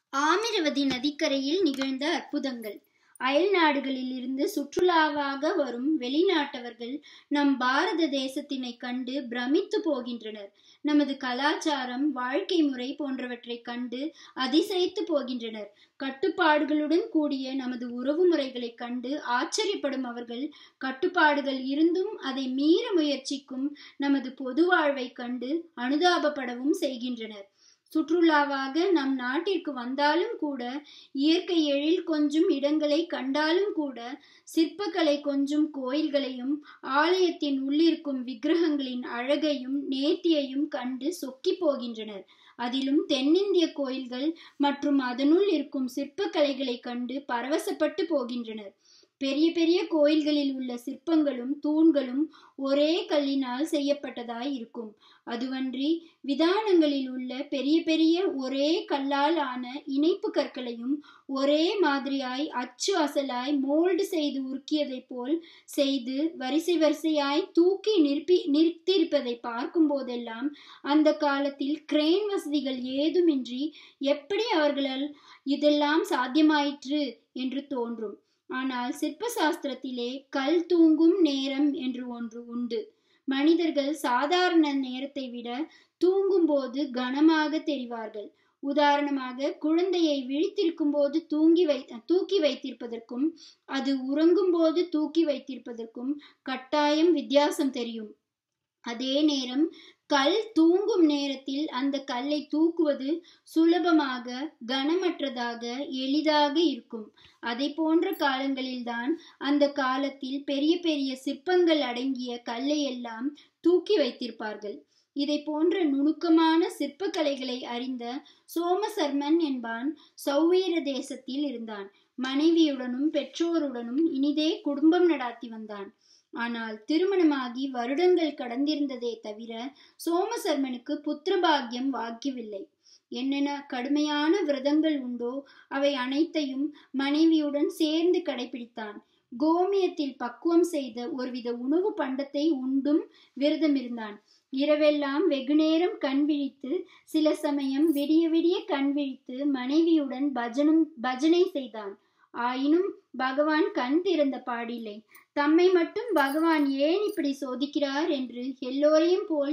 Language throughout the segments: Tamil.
ஆமிரவதி நதிக்கரையில் நிகழ்ந்த அற்புதங்கள். அயல் நாடுகளில் இருந்து சுற்றுலாவாக வரும் வெளிநாட்டவர்கள் நம் பாரத தேசத்தினை கண்டு பிரமித்து போகின்றனர். நமது கலாச்சாரம், வாழ்க்கை முறை போன்றவற்றை கண்டு அதிசயித்து போகின்றனர். கட்டுப்பாடுகளுடன் கூடிய நமது உறவு முறைகளை கண்டு ஆச்சரியப்படும் அவர்கள், கட்டுப்பாடுகள் இருந்தும் அதை மீற முயற்சிக்கும் நமது பொது வாழ்வை கண்டு அனுதாபப்படவும் செய்கின்றனர். சுற்றுலாவாக நம் நாட்டிற்கு வந்தாலும் கூட, இயற்கை எழில் கொஞ்சும் இடங்களை கண்டாலும் கூட, சிற்பக்கலை கொஞ்சும் கோயில்களையும் ஆலயத்தின் உள்ளிருக்கும் விக்கிரகங்களின் அழகையும் நேர்த்தியையும் கண்டு சொக்கி போகின்றனர். அதிலும் தென்னிந்திய கோயில்கள் மற்றும் அதனுள் இருக்கும் சிற்பக்கலைகளை கண்டு பரவசப்பட்டு போகின்றனர். பெரிய பெரிய கோயில்களில் உள்ள சிற்பங்களும் தூண்களும் ஒரே கல்லினால் செய்யப்பட்டதாய் இருக்கும். அதுவன்றி விதானங்களில் உள்ள பெரிய பெரிய ஒரே கல்லால் ஆன இணைப்பு கற்களையும் ஒரே மாதிரியாய் அச்சு அசலாய் மோல்டு செய்து உருக்கியதை போல் செய்து வரிசை வரிசையாய் தூக்கி நிறுத்தியிருப்பதை பார்க்கும் போதெல்லாம் அந்த காலத்தில் கிரேன் வசதிகள் ஏதுமின்றி எப்படி அவர்களால் இதெல்லாம் சாத்தியமாயிற்று என்று தோன்றும். ஆனால் சிற்ப சாஸ்திரத்திலே கல் தூங்கும் நேரம் என்று ஒன்று உண்டு. மனிதர்கள் சாதாரண நேரத்தை விட தூங்கும் போது கனமாக தெரிவார்கள். உதாரணமாக, குழந்தையை விழித்திருக்கும் போது தூக்கி வைத்திருப்பதற்கும் அது உறங்கும் போது தூக்கி வைத்திருப்பதற்கும் கட்டாயம் வித்தியாசம் தெரியும். அதே நேரம் கல் தூங்கும் நேரத்தில் அந்த கல்லை தூக்குவது சுலபமாக, கனமற்றதாக, எளிதாக இருக்கும். அதை போன்ற காலங்களில்தான் அந்த காலத்தில் பெரிய பெரிய சிற்பங்கள் அடங்கிய கல்லை எல்லாம் தூக்கி வைத்திருப்பார்கள். இதை போன்ற நுணுக்கமான சிற்பக்கலைகளை அறிந்த சோமசர்மன் என்பான் சௌவீர தேசத்தில் இருந்தான். மனைவியுடனும் பெற்றோருடனும் இனிதே குடும்பம் நடாத்தி வந்தான். ஆனால் திருமணமாகி வருடங்கள் கடந்திருந்ததே தவிர சோமசர்மனுக்கு புத்திரபாகியம் வாக்கியவில்லை. என்னென்ன கடுமையான விரதங்கள் உண்டோ அவை அனைத்தையும் மனைவியுடன் சேர்ந்து கடைபிடித்தான். கோமியத்தில் பக்குவம் செய்த ஒருவித உணவு பண்டத்தை உண்டும் விரதமிருந்தான். இரவெல்லாம் வெகுநேரம் கண் விழித்து, சில சமயம் விடிய விடிய கண் விழித்து மனைவியுடன் பஜனை செய்தான். ஆயினும் பகவான் கண் திறந்த பாடில்லை. தம்மை மட்டும் பகவான் ஏன் இப்படி சோதிக்கிறார் என்று எல்லோரையும் போல்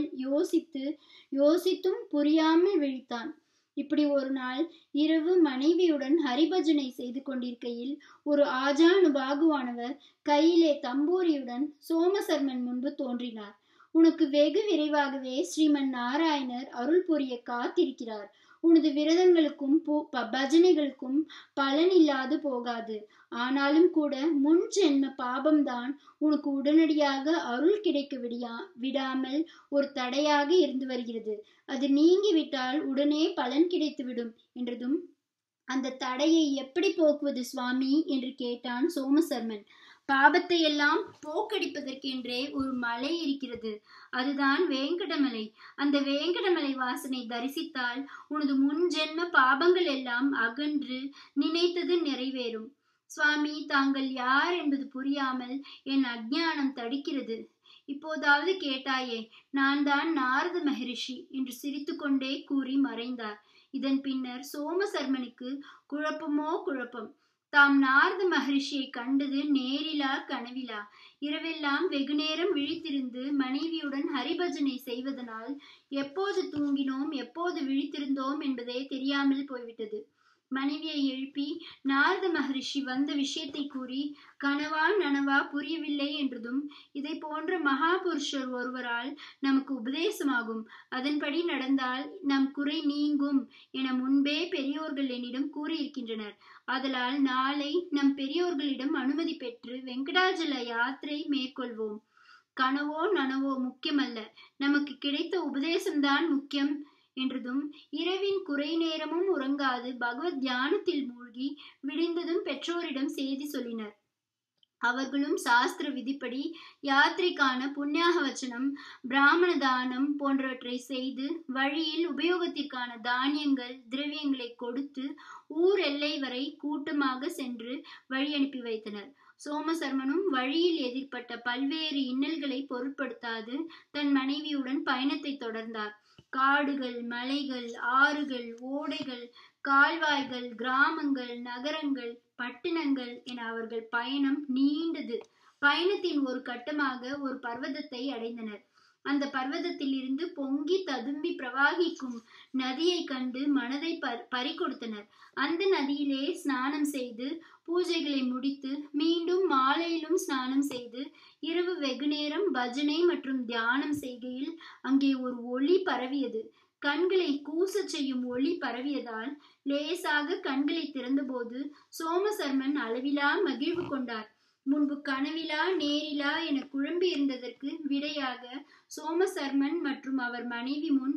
யோசித்தும் புரியாமல் விழித்தான். இப்படி ஒரு நாள் இரவு மனைவியுடன் ஹரிபஜனை செய்து கொண்டிருக்கையில் ஒரு ஆஜானுபாகுவானவர் கையிலே தம்பூரியுடன் சோமசர்மன் முன்பு தோன்றினார். உனக்கு வெகு விரைவாகவே ஸ்ரீமன் நாராயணர் அருள் புரிய காத்திருக்கிறார். உனது விரதங்களுக்கும் பஜனைகளுக்கும் பலன் இல்லாது போகாது. ஆனாலும் கூட முன் ஜென்ம பாபம்தான் உனக்கு உடனடியாக அருள் கிடைக்க விடாமல் ஒரு தடையாக இருந்து வருகிறது. அது நீங்கிவிட்டால் உடனே பலன் கிடைத்துவிடும் என்றதும், அந்த தடையை எப்படி போக்குவது சுவாமி என்று கேட்டான் சோமசர்மன். பாபத்தை எல்லாம் போக்கடிப்பதற்கென்றே ஒரு மலை இருக்கிறது. அதுதான் வேங்கடமலை. அந்த வேங்கடமலை வாசனை தரிசித்தால் உனது முன் ஜென்ம பாபங்கள் எல்லாம் அகன்று நினைத்தது நிறைவேறும். சுவாமி, தாங்கள் யார் என்பது புரியாமல் என் அஞ்ஞானம் தடுக்கிறது. இப்போதாவது கேட்டாயே, நான் தான் நாரத மகரிஷி என்று சிரித்து கொண்டே கூறி மறைந்தார். இதன் பின்னர் சோமசர்மனுக்கு குழப்பமோ குழப்பம். தாம் நாரத மகரிஷியை கண்டது நேரிலா கனவிலா? இரவெல்லாம் வெகுநேரம் விழித்திருந்து மனைவியுடன் ஹரிபஜனை செய்வதனால் எப்போது தூங்கினோம், எப்போது விழித்திருந்தோம் என்பதே தெரியாமல் போய்விட்டது. மனைவியை எழுப்பி நாரத மகரிஷி வந்த விஷயத்தை கூறி, கனவா நனவா புரியவில்லை என்றதும், இதை போன்ற மகாபுருஷர் ஒருவரால் நமக்கு உபதேசமாகும், அதன்படி நடந்தால் நம் குறை நீங்கும் என முன்பே பெரியோர்கள் என்னிடம் கூறியிருக்கின்றனர். ஆதலால் நாளை நம் பெரியோர்களிடம் அனுமதி பெற்று வெங்கடாஜல யாத்திரை மேற்கொள்வோம். கனவோ நனவோ முக்கியமல்ல, நமக்கு கிடைத்த உபதேசம்தான் முக்கியம் என்றதும், இரவின் குறை நேரமும் உறங்காது பகவத் தியானத்தில் மூழ்கி விடிந்ததும் பெற்றோரிடம் செய்தி சொல்லினர். அவர்களும் சாஸ்திர விதிப்படி யாத்திரைக்கான புண்ணியாக வச்சனம், பிராமண தானம் போன்றவற்றை செய்து வழியில் உபயோகத்திற்கான தானியங்கள் திரவியங்களை கொடுத்து ஊர் எல்லை வரை கூட்டமாக சென்று வழி அனுப்பி வைத்தனர். சோமசர்மனும் வழியில் எதிர்பட்ட பல்வேறு இன்னல்களை பொருட்படுத்தாது தன் மனைவியுடன் பயணத்தை தொடர்ந்தார். காடுகள், மலைகள், ஆறுகள், ஓடைகள், கால்வாய்கள், கிராமங்கள், நகரங்கள், பட்டணங்கள் என அவர்கள் பயணம் நீண்டது. பயணத்தின் ஒரு கட்டமாக ஒரு பர்வதத்தை அடைந்தனர். அந்த பர்வதத்தில் இருந்து பொங்கி ததும்பி பிரவாகிக்கும் நதியை கண்டு மனதை பறிகொடுத்தனர். அந்த நதியிலே ஸ்நானம் செய்து பூஜைகளை முடித்து மீண்டும் மாலையிலும் ஸ்நானம் செய்து இரவு வெகுநேரம் பஜனை மற்றும் தியானம் செய்கையில் அங்கே ஒரு ஒளி பரவியது. கண்களை கூசச் செய்யும் ஒளி பரவியதால் லேசாக கண்களை திறந்தபோது சோமசர்மன் அளவிலா மகிழ்வு கொண்டார். முன்பு கனவிலா நேரிலா என குழம்பி இருந்ததற்கு விடையாக சோமசர்மன் மற்றும் அவர் மனைவி முன்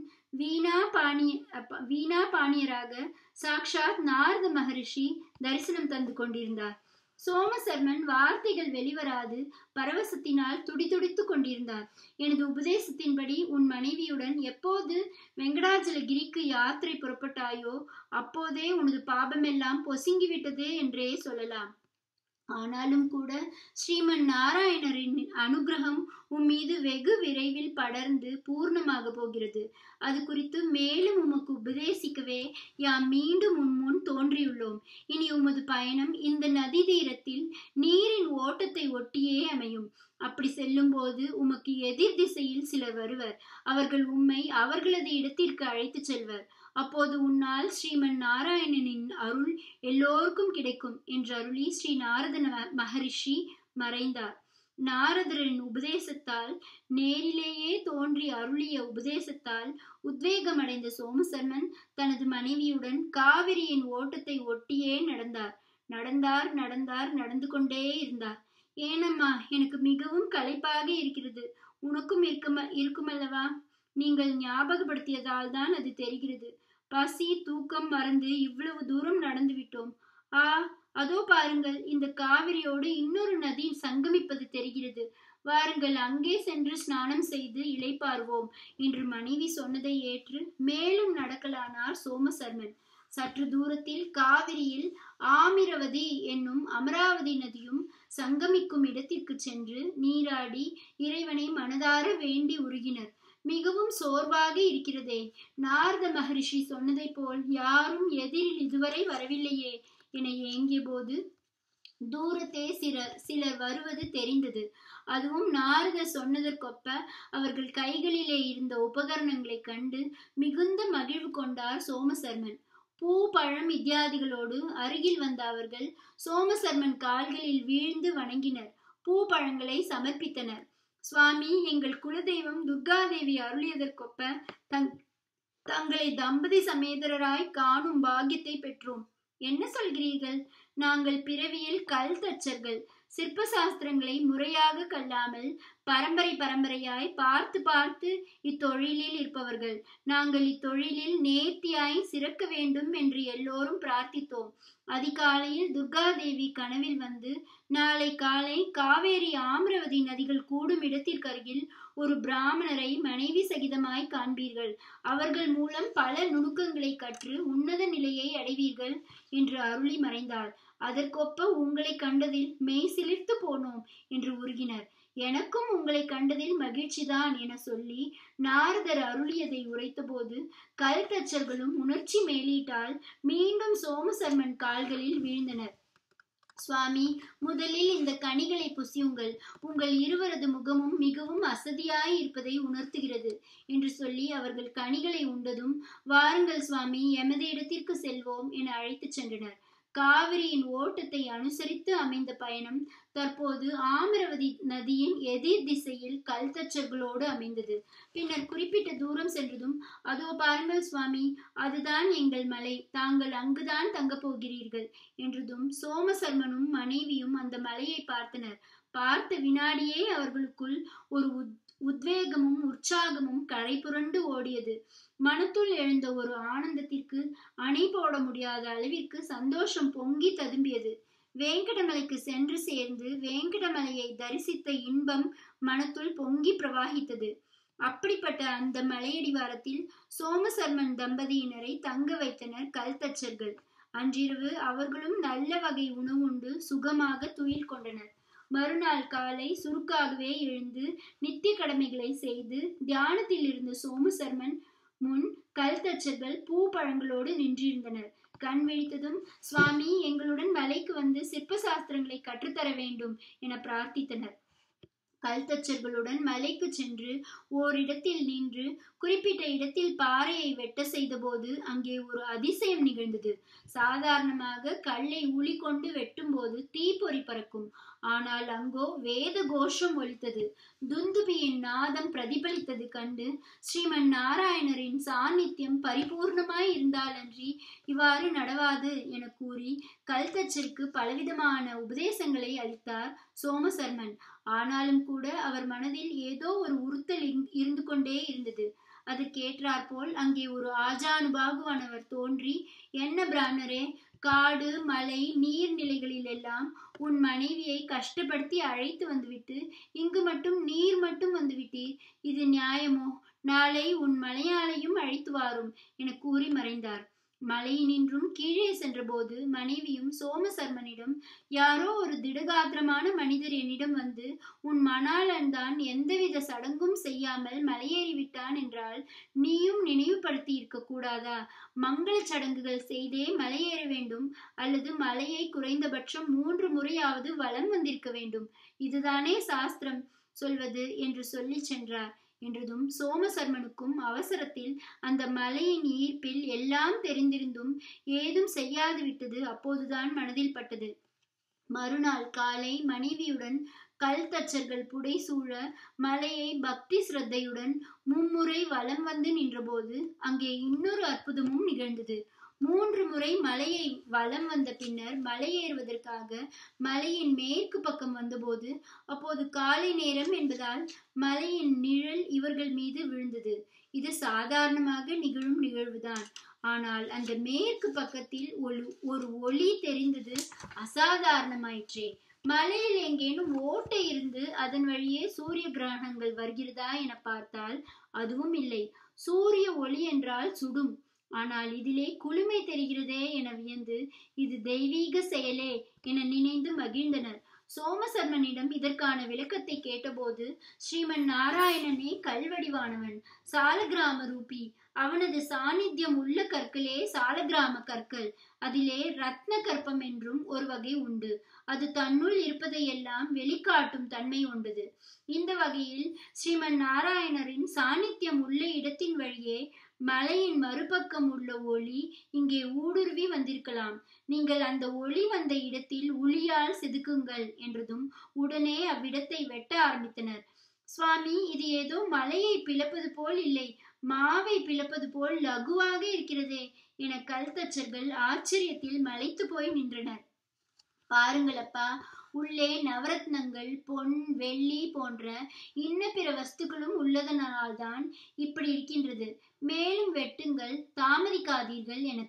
வீணா பாணியராக சாக்ஷாத் நாரத மகரிஷி தரிசனம் தந்து கொண்டிருந்தார். சோமசர்மன் வார்த்தைகள் வெளிவராது பரவசத்தினால் துடிதுடித்துக் கொண்டிருந்தார். எனது உபதேசத்தின்படி உன் மனைவியுடன் எப்போது வெங்கடாஜலகிரிக்கு யாத்திரை புறப்பட்டாயோ அப்போதே உனது பாபமெல்லாம் பொசுங்கிவிட்டது என்றே சொல்லலாம். ஆனாலும் கூட ஸ்ரீமன் நாராயணரின் அனுகிரகம் உம்மீது வெகு விரைவில் படர்ந்து பூர்ணமாக போகிறது. அது குறித்து மேலும் உமக்கு உபதேசிக்கவே யாம் மீண்டும் உன் முன் தோன்றியுள்ளோம். இனி உமது பயணம் இந்த நதி தீரத்தில் நீரின் ஓட்டத்தை ஒட்டியே அமையும். அப்படி செல்லும் போது உமக்கு எதிர் திசையில் சிலர் வருவர். அவர்கள் உம்மை அவர்களது இடத்திற்கு அழைத்து செல்வர். அப்போது உன்னால் ஸ்ரீமன் நாராயணனின் அருள் எல்லோருக்கும் கிடைக்கும் என்று அருளி ஸ்ரீ நாரத மகரிஷி மறைந்தார். நாரதரின் உபதேசத்தால், நேரிலேயே தோன்றி அருளிய உபதேசத்தால் உத்வேகமடைந்த சோமசர்மன் தனது மனைவியுடன் காவிரியின் ஓட்டத்தை ஒட்டியே நடந்து கொண்டே இருந்தார். ஏனம்மா, எனக்கு மிகவும் களைப்பாக இருக்கிறது. உனக்கும் இருக்குமல்லவா? நீங்கள் ஞாபகப்படுத்தியதால் தான் அது தெரிகிறது. பசி தூக்கம் மறந்து இவ்வளவு தூரம் நடந்து விட்டோம். அதோ பாருங்கள், இந்த காவிரியோடு இன்னொரு நதி சங்கமிப்பது தெரிகிறது. வாருங்கள், அங்கே சென்று ஸ்நானம் செய்து இளைப்பாறுவோம் என்று மனைவி சொன்னதை ஏற்று மேலும் நடக்கலானார் சோமசர்மன். சற்று தூரத்தில் காவிரியில் ஆமிரவதி என்னும் அமராவதி நதியும் சங்கமிக்கும் இடத்திற்கு சென்று நீராடி இறைவனை மனதார வேண்டி உருகினர். மிகவும் சோர்வாக இருக்கிறதே. நாரத மகரிஷி சொன்னதை போல் யாரும் எதிரில் இதுவரை வரவில்லையே என ஏங்கிய போது தூரத்தே சிலர் வருவது தெரிந்தது. அதுவும் நாரதர் சொன்னதற்கொப்ப அவர்கள் கைகளிலே இருந்த உபகரணங்களை கண்டு மிகுந்த மகிழ்வு கொண்டார் சோமசர்மன். பூ பழம் இத்தியாதிகளோடு அருகில் வந்த அவர்கள் சோமசர்மன் கால்களில் வீழ்ந்து வணங்கினர். பூ பழங்களை சமர்ப்பித்தனர். சுவாமி, எங்கள் குலதெய்வம் துர்காதேவி அருளியதற்கொப்ப தங்களை தம்பதி சமேதராய் காணும் பாக்கியத்தை பெற்றோம். என்ன சொல்கிறீர்கள்? நாங்கள் பிறவியில் கல் தச்சர்கள். சிற்ப சாஸ்திரங்களை முறையாக கல்லாமல் பரம்பரையாய் பார்த்து இத்தொழிலில் இருப்பவர்கள். நாங்கள் இத்தொழிலில் நேர்த்தியாய் சிறக்க வேண்டும் என்று எல்லோரும் பிரார்த்தித்தோம். அதிகாலையில் துர்காதேவி கனவில் வந்து, நாளை காலை காவேரி ஆமிரவதி நதிகள் கூடும் இடத்திற்கருகில் ஒரு பிராமணரை மனைவி சகிதமாய் காண்பீர்கள். அவர்கள் மூலம் பல நுணுக்கங்களை கற்று உன்னத நிலையை அடைவீர்கள் என்று அருளி மறைந்தாள். அதற்கொப்ப உங்களை கண்டதில் மெய் சிலிர்த்து போனோம் என்று உருகினர். எனக்கும் உங்களை கண்டதில் மகிழ்ச்சிதான் என சொல்லி நாரதர் அருளியதை உரைத்தபோது கல் தச்சர்களும் உணர்ச்சி மேலீட்டால் மீண்டும் சோமசர்மன் கால்களில் வீழ்ந்தனர். சுவாமி, முதலில் இந்த கனிகளை புசியுங்கள். உங்கள் இருவரது முகமும் மிகவும் அசதியாய் இருப்பதை உணர்த்துகிறது என்று சொல்லி அவர்கள் கனிகளை உண்டதும், வாருங்கள் சுவாமி, எமது இடத்திற்கு செல்வோம் என அழைத்து சென்றனர். காவிரியின் ஓட்டத்தை அனுசரித்து அமைந்த பயணம் தற்போது ஆமிரவதி நதியின் எதிர் திசையில் கல் தச்சர்களோடு அமைந்தது. பின்னர் குறிப்பிட்ட தூரம் சென்றதும், அதோ பாருங்கள் சுவாமி, அதுதான் எங்கள் மலை. தாங்கள் அங்குதான் தங்கப் போகிறீர்கள் என்றதும் சோமசர்மனும் மனைவியும் அந்த மலையை பார்த்தனர். பார்த்த வினாடியே அவர்களுக்குள் ஒரு உத்வேகமும் உற்சாகமும் கரை புரண்டு ஓடியது. மனத்துள் எழுந்த ஒரு ஆனந்தத்திற்கு அணை போட முடியாத அளவிற்கு சந்தோஷம் பொங்கி ததும்பியது. வேங்கடமலைக்கு சென்று சேர்ந்து வேங்கடமலையை தரிசித்த இன்பம் மனத்துள் பொங்கி பிரவாகித்தது. அப்படிப்பட்ட அந்த மலையடிவாரத்தில் சோமசர்மன் தம்பதியினரை தங்க வைத்தனர் கல் தச்சர்கள். அன்றிரவு அவர்களும் நல்ல வகை உணவுண்டு சுகமாக துயில் கொண்டனர். மறுநாள் காலை சுருக்காகவே எழுந்து நித்திய கடமைகளை செய்து தியானத்தில் இருந்த சோமசர்மன் முன் கல் தச்சர்கள் பூ பழங்களோடு நின்றிருந்தனர். கண் விழித்ததும், சுவாமி, எங்களுடன் மலைக்கு வந்து சிற்ப சாஸ்திரங்களை கற்றுத்தர வேண்டும் என பிரார்த்தித்தனர். கல்தச்சர்களுடன் மலைக்கு சென்று ஓரிடத்தில் நின்று குறிப்பிட்ட இடத்தில் பாறையை வெட்ட செய்த போது அங்கே ஒரு அதிசயம் நிகழ்ந்தது. சாதாரணமாக கல்லை உளி கொண்டு வெட்டும் போது தீப்பொறி பறக்கும். ஆனால் அங்கோ வேத கோஷம் ஒலித்தது. துந்துபியின் நாதம் பிரதிபலித்தது கண்டு ஸ்ரீமன் நாராயணரின் சாநித்தியம் பரிபூர்ணமாய் இருந்தாலன்றி இவ்வாறு நடவாது என கூறி கல்தச்சருக்கு பலவிதமான உபதேசங்களை அளித்தார் சோமசர்மன். ஆனாலும் கூட அவர் மனதில் ஏதோ ஒரு உறுத்தல் இருந்து கொண்டே இருந்தது. அதற்கேற்றாற்போல் அங்கே ஒரு ஆஜானுபாகுவானவர் தோன்றி, என்ன பிராமணரே, காடு மலை நீர்நிலைகளில் எல்லாம் உன் மனைவியை கஷ்டப்படுத்தி அழைத்து வந்துவிட்டு இங்கு மட்டும் நீர் மட்டும் வந்துவிட்டீர். இது நியாயமோ? நாளை உன் மலையாளையும் அழைத்து வாரும் என கூறி மறைந்தார். மலையினின்றும் கீழே சென்றபோது மனைவியும் சோமசர்மனிடம், யாரோ ஒரு திடகாத்திரமான மனிதர் என்னிடம் வந்து உன் மணாளன் தான் எந்தவித சடங்கும் செய்யாமல் மலையேறிவிட்டான் என்றால் நீயும் நினைவுபடுத்தி இருக்க கூடாதா? மங்கள சடங்குகள் செய்தே மலையேற வேண்டும், அல்லது மலையை குறைந்தபட்சம் 3 முறையாவது வலம் வந்திருக்க வேண்டும். இதுதானே சாஸ்திரம் சொல்வது என்று சொல்லி சென்றார். என்றதும் சோமசர்மனுக்கும் அவசரத்தில் அந்த மலையின் ஈர்ப்பில் எல்லாம் தெரிந்திருந்தும் ஏதும் செய்யாது விட்டது அப்போதுதான் மனதில் பட்டது. மறுநாள் காலை மனைவியுடன் கல்தச்சர்கள் புடைசூழ மலையை பக்தி சிரத்தையுடன் மும்முறை வலம் வந்து நின்றபோது அங்கே இன்னொரு அற்புதமும் நிகழ்ந்தது. 3 முறை மலையை வலம் வந்த பின்னர் மலையேறுவதற்காக மலையின் மேற்கு பக்கம் வந்தபோது, அப்போது காலை நேரம் என்பதால் மலையின் நிழல் இவர்கள் மீது விழுந்தது. இது சாதாரணமாக நிகழும் நிகழ்வுதான். ஆனால் அந்த மேற்கு பக்கத்தில் ஒரு ஒளி தெரிந்தது. அசாதாரணமாயிற்றே. மலையில் எங்கேனும் ஓட்டை இருந்து அதன் வழியே சூரிய கிரகணங்கள் வருகிறதா என பார்த்தால் அதுவும் இல்லை. சூரிய ஒளி என்றால் சுடும், ஆனால் இதிலே குளுமை தெரிகிறதே என வியந்து இது தெய்வீக செயலே என நினைந்து மகிழ்ந்தனர். சோமசர்மனிடம் இதற்கான விளக்கத்தை கேட்டபோது, ஸ்ரீமன் நாராயணனே கல்வடிவானவன், சாலகிராம ரூபி. அவனது சாநித்தியம் உள்ள கற்களே சாலகிராம கற்கள். அதிலே ரத்ன கற்பம் என்றும் ஒரு வகை உண்டு. அது தன்னுள் இருப்பதையெல்லாம் வெளிக்காட்டும் தன்மை கொண்டது. இந்த வகையில் ஸ்ரீமன் நாராயணரின் சாநித்தியம் உள்ள இடத்தின் வழியே மலையின் மறுபக்கம் உள்ள ஒளி இங்கே ஊடுருவி வந்திருக்கலாம். நீங்கள் அந்த ஒளி வந்த இடத்தில் உளியால் செதுக்குங்கள் என்றதும் உடனே அவ்விடத்தை வெட்ட ஆரம்பித்தனர். சுவாமி, இது ஏதோ மலையை பிளப்பது போல் இல்லை, மாவை பிளப்பது போல் லகுவாக இருக்கிறதே என கல்தச்சர்கள் ஆச்சரியத்தில் மலைத்து போய் நின்றனர். பாருங்களப்பா, உள்ளே நவரத்னங்கள், பொன், வெள்ளி போன்ற இன்ன பிற வஸ்துக்களும் உள்ளதனால்தான் இப்படி இருக்கின்றது. மேலும் வெட்டுங்கள், தாமதிக்காதீர்கள் என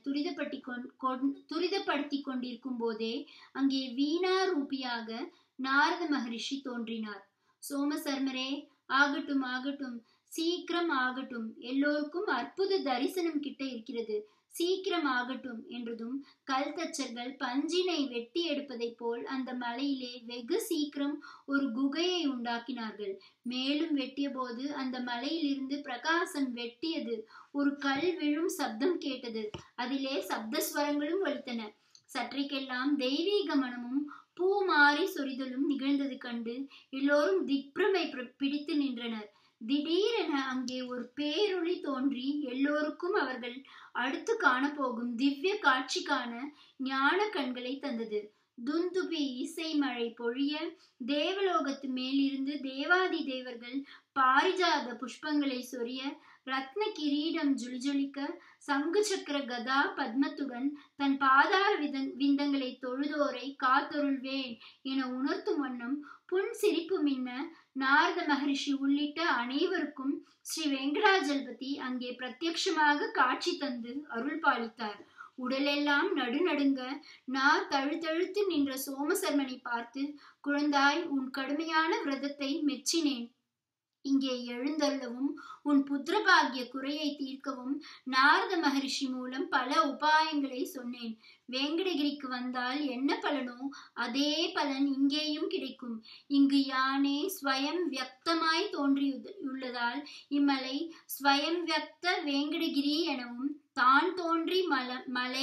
துரிதப்படுத்தி கொண்டிருக்கும் போதே அங்கே வீணா ரூபியாக நாரத மகரிஷி தோன்றினார். சோமசர்மரே, ஆகட்டும் ஆகட்டும், சீக்கிரம் ஆகட்டும், எல்லோருக்கும் அற்புத தரிசனம் கிட்ட இருக்கிறது, சீக்கிரம் ஆகட்டும் என்றதும் கல்தச்சர்கள் பஞ்சினை வெட்டி எடுப்பதை போல் அந்த மலையிலே வெகு சீக்கிரம் ஒரு குகையை உண்டாக்கினார்கள். மேலும் வெட்டிய போது அந்த மலையிலிருந்து பிரகாசம் வெட்டியது. ஒரு கல் விழும் சப்தம் கேட்டது. அதிலே சப்தஸ்வரங்களும் ஒலித்தன. சற்றைக்கெல்லாம் தெய்வீக மனமும் பூ மாறி சொரிதலும் நிகழ்ந்தது கண்டு எல்லோரும் திக்பிரமை பிடித்து நின்றனர். திடீரென அங்கே ஒரு பேரொளி தோன்றி எல்லோருக்கும் அவர்கள் அடுத்து காணப்போகும் திவ்ய காட்சிக்கான ஞான கண்களை தந்தது. துந்துபி இசை மழை பொழிய, தேவலோகத்து மேலிருந்து தேவாதி தேவர்கள் பாரிஜாத புஷ்பங்களை சொரிய, ரத்ன கிரீடம் ஜொலிஜொலிக்க, சங்கு சக்கர கதா பத்மத்துடன் தன் பாதாள விந்தங்களை தொழுதோரை காத்தொருள்வேன் என உணர்த்தும் வண்ணம் புன் சிரிப்பு மின்ன, நாரத மகரிஷி உள்ளிட்ட அனைவருக்கும் ஸ்ரீ வெங்கடாஜலபதி அங்கே பிரத்யட்சமாக காட்சி தந்து அருள் பாலித்தார். உடலெல்லாம் நடுநடுங்க நான் தழுத்தழுத்து நின்ற சோமசர்மனை பார்த்து, குழந்தாய், உன் கடுமையான விரதத்தை மெச்சினேன். இங்கே எழுந்தருளவும் உன் புத்திரபாகிய குறையை தீர்க்கவும் நாரத மகரிஷி மூலம் பல உபாயங்களை சொன்னேன். வேங்கடகிரிக்கு வந்தால் என்ன பலனோ அதே பலன் இங்கேயும் கிடைக்கும். இங்கு யானே ஸ்வயம் வியக்தமாய் தோன்றியுள்ளதால் இம்மலை ஸ்வயம் வியக்த வேங்கடகிரி எனவும், தான் தோன்றி மலை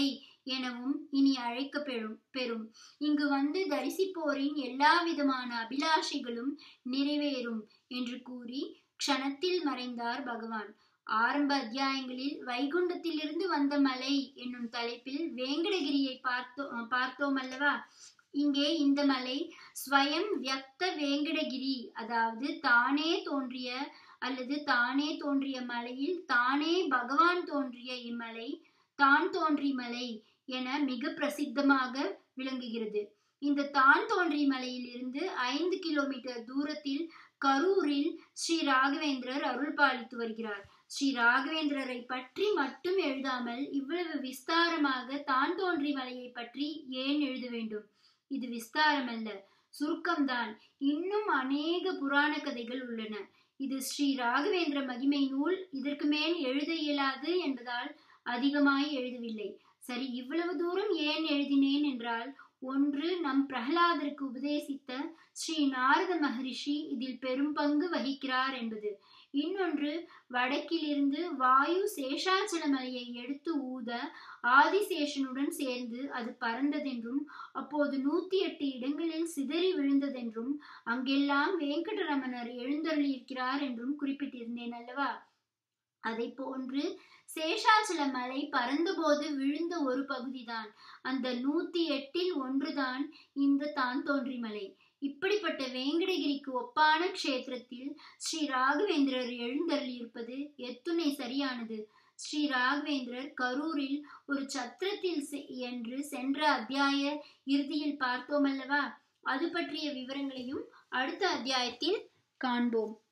எனவும் இனி அழைக்க பெறும். இங்கு வந்து தரிசிப்போரின் எல்லா விதமான அபிலாஷைகளும் நிறைவேறும் என்று கூறி க்ஷணத்தில் மறைந்தார் பகவான். ஆரம்ப அத்தியாயங்களில் வைகுண்டத்திலிருந்து வந்த மலை என்னும் தலைப்பில் வேங்கடகிரியை பார்த்தோம் அல்லவா? இங்கே இந்த மலை ஸ்வயம் வியக்த வேங்கடகிரி, அதாவது தானே தோன்றிய மலையில் தானே பகவான் தோன்றிய இம்மலை தான் தோன்றி மலை என மிக பிரசித்தமாக விளங்குகிறது. இந்த தான் தோன்றி மலையில் இருந்து 5 கிலோமீட்டர் தூரத்தில் கரூரில் ஸ்ரீ ராகவேந்திரர் அருள் பாலித்து வருகிறார். ஸ்ரீ ராகவேந்திரரை பற்றி மட்டும் எழுதாமல் இவ்வளவு விஸ்தாரமாக தான் தோன்றி மலையை பற்றி ஏன் எழுத வேண்டும்? இது விஸ்தாரம் அல்ல, சுருக்கம்தான். இன்னும் அநேக புராண கதைகள் உள்ளன. இது ஸ்ரீ ராகவேந்திர மகிமை நூல். இதற்கு மேல் எழுத இயலாது என்பதால் அதிகமாய் எழுதவில்லை. சரி, இவ்வளவு தூரம் ஏன் எழுதினேன் என்றால், ஒன்று, நம் பிரகலாதருக்கு உபதேசித்த ஸ்ரீ நாரத மகரிஷி இதில் பெரும் பங்கு வகிக்கிறார் என்பது. இன்னொன்று, வடக்கிலிருந்து வாயு சேஷாச்சல மலையை எடுத்து ஊத ஆதிசேஷனுடன் சேர்ந்து அது பறந்ததென்றும், அப்போது 108 இடங்களில் சிதறி விழுந்ததென்றும், அங்கெல்லாம் வெங்கடரமணர் எழுந்தருளியிருக்கிறார் என்றும் குறிப்பிட்டிருந்தேன் அல்லவா? அதை போன்று சேஷாச்சல மலை பறந்தபோது விழுந்த ஒரு பகுதிதான், அந்த 108ல் ஒன்றுதான் இந்த தான் தோன்றி மலை. இப்படிப்பட்ட வேங்கடகிரிக்கு ஒப்பான க்ஷேத்திரத்தில் ஸ்ரீ ராகவேந்திரர் எழுந்தருளியிருப்பது எத்துணை சரியானது! ஸ்ரீ ராகவேந்திரர் கரூரில் ஒரு சத்திரத்தில் என்று சென்ற அத்தியாய இறுதியில் பார்த்தோம் அல்லவா? அது பற்றிய விவரங்களையும் அடுத்த அத்தியாயத்தில் காண்போம்.